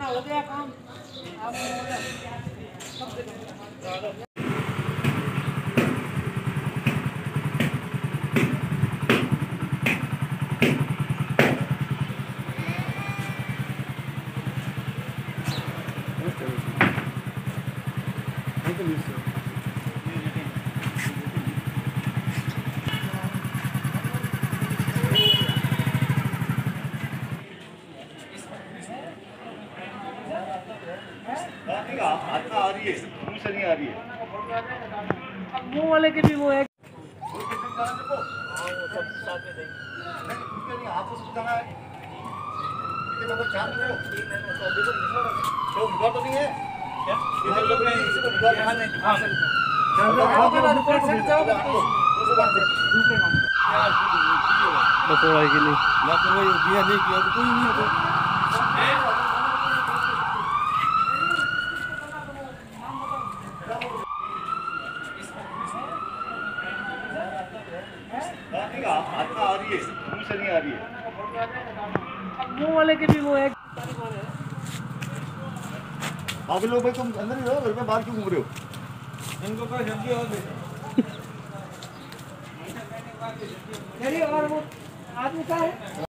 हो गया काम आप आ रही है, मुंह से नहीं आ रही है। मुंह वाले के भी वो है तो नहीं है बकोड़ा की नहीं कोई नहीं है। आ रही है, मुंह से नहीं आ रही है। मुंह वाले के भी वो है बाकी लोग भाई तुम अंदर ही रहो, घर में बाहर क्यों घूम रहे हो? इनको कोई सब्जी और और वो आदमी का है।